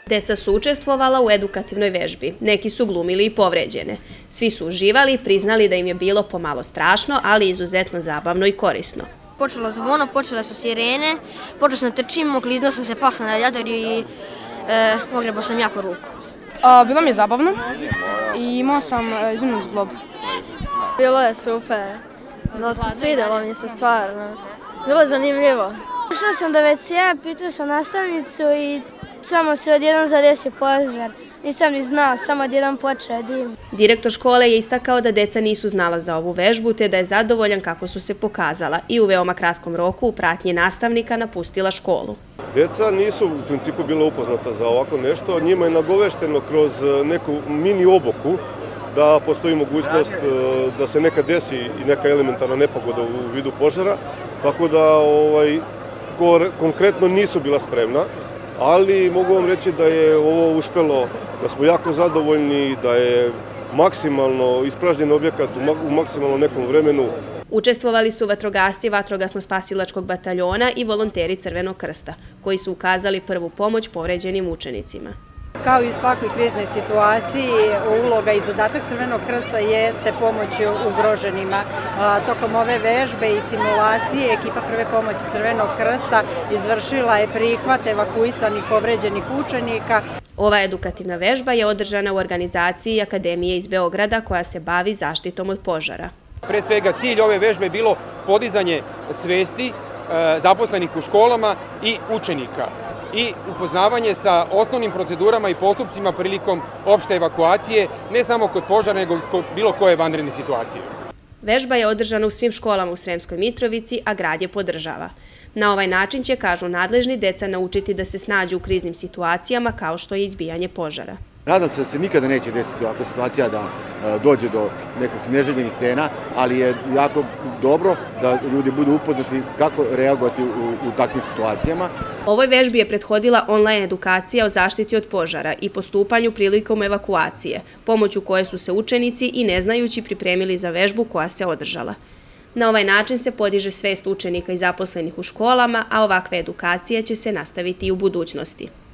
Deca su učestvovala u edukativnoj vežbi. Neki su glumili i povređene. Svi su uživali i priznali da im je bilo pomalo strašno, ali izuzetno zabavno i korisno. Počelo zvono, počele su sirene, počeo sam trčim, okliznuo sam se pak na radijator i ogrebao sam jako ruku. Bilo mi je zabavno i imao sam izumnu zglobu. Bilo je super, dosta svidjelo mi se stvarno. Bilo je zanimljivo. Išao sam do WC-a, pitao sam nastavnicu i samo se odjednom zadesio požar. Nisam ni znao, samo odjednom počeo dim. Direktor škole je istakao da deca nisu znala za ovu vežbu, te da je zadovoljan kako su se pokazala i u veoma kratkom roku u pratnji nastavnika napustila školu. Deca nisu u principu bila upoznata za ovako nešto. Njima je nagovešteno kroz neku mini obuku da postoji mogućnost da se nekad desi i neka elementarna nepogoda u vidu požara, tako da konkretno nisu bila spremna, ali mogu vam reći da je ovo uspelo, da smo jako zadovoljni, da je maksimalno ispražnjen objekat u maksimalno nekom vremenu. Učestvovali su vatrogasci Vatrogasno-spasilačkog bataljona i volonteri Crvenog krsta, koji su ukazali prvu pomoć povređenim učenicima. Kao i u svakoj kriznoj situaciji, uloga i zadatak Crvenog krsta jeste pomoć ugroženima. Tokom ove vežbe i simulacije ekipa prve pomoći Crvenog krsta izvršila je prihvat evakuisanih povređenih učenika. Ova edukativna vežba je održana u organizaciji Akademije iz Beograda koja se bavi zaštitom od požara. Pre svega cilj ove vežbe je bilo podizanje svesti zaposlenih u školama i učenika i upoznavanje sa osnovnim procedurama i postupcima prilikom opšte evakuacije, ne samo kod požara, nego kod bilo koje vanredne situacije. Vežba je održana u svim školama u Sremskoj Mitrovici, a grad je podržava. Na ovaj način će, kažu nadležni, deca naučiti da se snađu u kriznim situacijama kao što je izbijanje požara. Nadam se da se nikada neće desiti ovakva situacija da dođe do nekakvih neželjenih scena, ali je jako dobro da ljudi budu upoznati kako reagovati u takvim situacijama. Ovoj vežbi je prethodila online edukacija o zaštiti od požara i postupanju prilikom evakuacije, pomoću koje su se učenici i neznajući pripremili za vežbu koja se održala. Na ovaj način se podiže svest učenika i zaposlenih u školama, a ovakve edukacije će se nastaviti i u budućnosti.